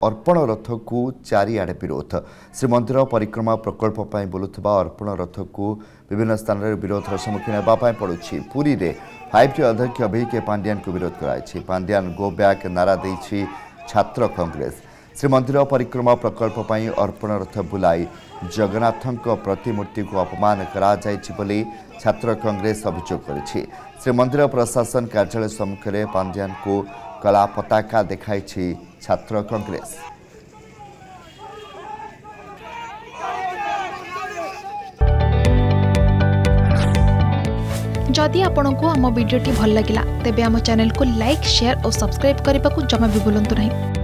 अर्पण रथ को चारिआडे विरोध। श्रीमंदिर परिक्रमा प्रकल्प पर बुलुवा अर्पण रथ को विभिन्न स्थान में विरोधर सम्मुखीन होगा पड़ुछि। पुरी में 5T अध्यक्ष VK पांड्यान को विरोध कराई। पांड्यान गो बैक नारा देछि छात्र कांग्रेस। श्रीमंदिर परिक्रमा प्रकल्प पर अर्पण रथ बुलाई जगन्नाथ प्रतिमूर्ति को अपमान करा जाइछि बोली छात्र कांग्रेस अभियोग करिछि। श्रीमंदिर प्रशासन कार्यालय सम्मुख में पांड्यान को कला पताका देखाई छात्र कांग्रेस। जदि आपंक आम भिडी भल लगा तेब आम चैनल को लाइक शेयर और सब्सक्राइब करने को जमा भी भूलु नहीं।